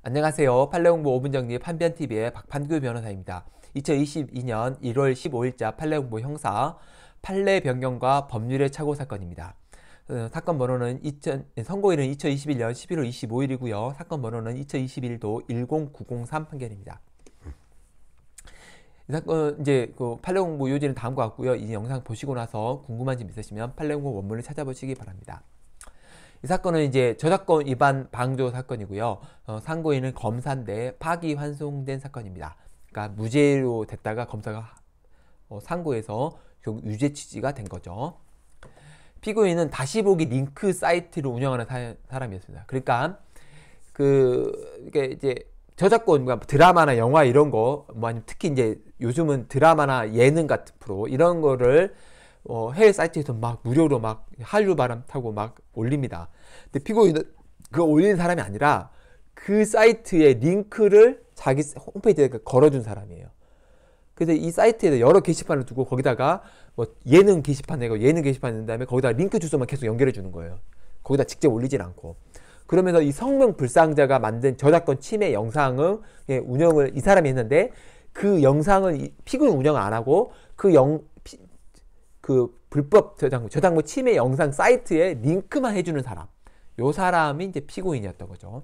안녕하세요. 판례공부 5분 정리 판변TV의 박판규 변호사입니다. 2022년 1월 15일자 판례공부 형사 판례 변경과 법률의 착오 사건입니다. 사건 번호는 선고일은 2021년 11월 25일이고요. 사건 번호는 2021도 10903 판결입니다. 이 사건 그 판례공부 요지는 다음과 같고요. 이 영상 보시고 나서 궁금한 점 있으시면 판례공부 원문을 찾아보시기 바랍니다. 이 사건은 저작권 위반 방조 사건이고요. 상고인은 검사인데 파기환송된 사건입니다. 그러니까 무죄로 됐다가 검사가 상고해서 결국 유죄 취지가 된 거죠. 피고인은 다시 보기 링크 사이트를 운영하는 사람이었습니다. 그러니까 이게 저작권, 드라마나 영화 이런 거, 아니면 특히 요즘은 드라마나 예능 같은 프로 이런 거를 해외 사이트에서 막 무료로 막 한류 바람 타고 막 올립니다. 근데 피고인은 그거 올리는 사람이 아니라 그 사이트에 링크를 자기 홈페이지에 걸어준 사람이에요. 그래서 이 사이트에 여러 게시판을 두고 거기다가 예능 게시판 내고 예능 게시판 낸 다음에 거기다 링크 주소만 계속 연결해 주는 거예요. 거기다 직접 올리진 않고. 그러면서 이 성명 불상자가 만든 저작권 침해 영상을 운영을 이 사람이 했는데 그 영상은 피고인 운영을 안 하고 그 불법 저작권 침해 영상 사이트에 링크만 해주는 사람, 요 사람이 피고인이었던 거죠.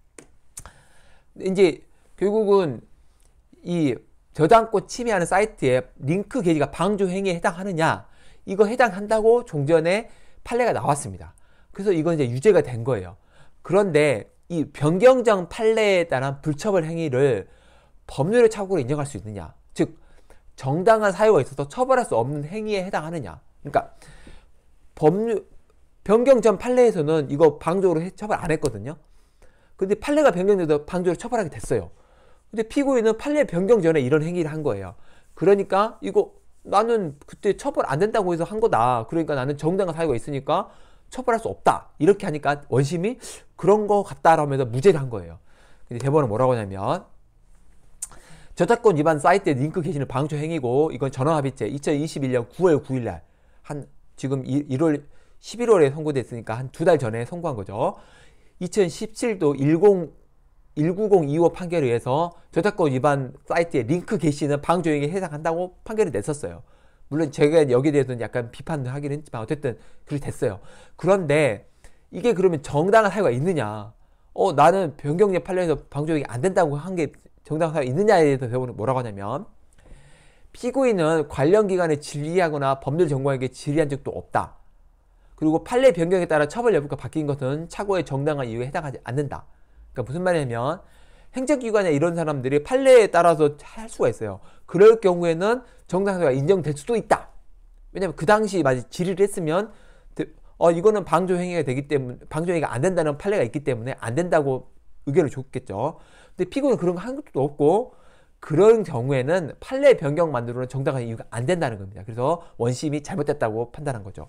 결국은 이 저작권 침해하는 사이트에 링크 게시가 방조 행위에 해당하느냐, 이거 해당한다고 종전에 판례가 나왔습니다. 그래서 이건 유죄가 된 거예요. 그런데 이 변경정 판례에 따른 불처벌 행위를 법률의 착오로 인정할 수 있느냐, 즉 정당한 사유가 있어서 처벌할 수 없는 행위에 해당하느냐. 그러니까 변경 전 판례에서는 이거 방조로 처벌 안 했거든요. 근데 판례가 변경돼서 방조로 처벌하게 됐어요. 근데 피고인은 판례 변경 전에 이런 행위를 한 거예요. 그러니까 이거 나는 그때 처벌 안 된다고 해서 한 거다. 그러니까 나는 정당한 사유가 있으니까 처벌할 수 없다. 이렇게 하니까 원심이 그런 거 같다라면서 무죄를 한 거예요. 근데 대법원은 뭐라고 하냐면, 저작권 위반 사이트에 링크 게시는 방조 행위고, 이건 전원합의체 2021년 9월 9일날 지금 11월에 선고됐으니까 한 두 달 전에 선고한 거죠. 2017도 19025 판결에 의해서 저작권 위반 사이트에 링크 게시는 방조 행위에 해당한다고 판결을 냈었어요. 물론 제가 여기에 대해서는 약간 비판을 하긴 했지만 어쨌든 그렇게 됐어요. 그런데 이게 그러면 정당한 사유가 있느냐, 나는 변경된 판례에서 방조 행위 안 된다고 한 게 정당한 사유가 있느냐에 대해서 대법원은 뭐라고 하냐면, 피고인은 관련 기관에 질의하거나 법률 전공에게 질의한 적도 없다. 그리고 판례 변경에 따라 처벌 여부가 바뀐 것은 착오의 정당한 이유에 해당하지 않는다. 그러니까 무슨 말이냐면, 행정기관에 이런 사람들이 판례에 따라서 할 수가 있어요. 그럴 경우에는 정당한 사유가 인정될 수도 있다. 왜냐면 그 당시 만약 질의를 했으면 이거는 방조 행위가 되기 때문에, 방조 행위가 안 된다는 판례가 있기 때문에 안 된다고 의견을 줬겠죠. 근데 피고는 그런 거 한 것도 없고, 그런 경우에는 판례 변경만으로는 정당한 이유가 안 된다는 겁니다. 그래서 원심이 잘못됐다고 판단한 거죠.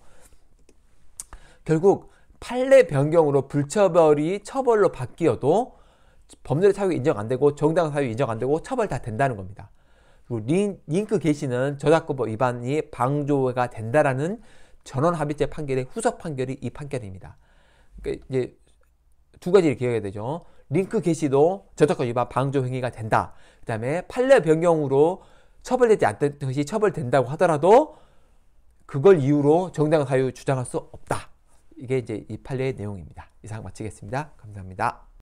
결국 판례 변경으로 불처벌이 처벌로 바뀌어도 법률의 사유가 인정 안 되고 정당한 사유 인정 안 되고 처벌 다 된다는 겁니다. 그리고 링크 게시는 저작권법 위반이 방조가 된다라는 전원합의체 판결의 후속 판결이 이 판결입니다. 그러니까 두 가지를 기억해야 되죠. 링크 게시도 저작권 위반 방조 행위가 된다. 그 다음에 판례 변경으로 처벌되지 않던 것이 처벌된다고 하더라도 그걸 이유로 정당한 사유 주장할 수 없다. 이게 이 판례의 내용입니다. 이상 마치겠습니다. 감사합니다.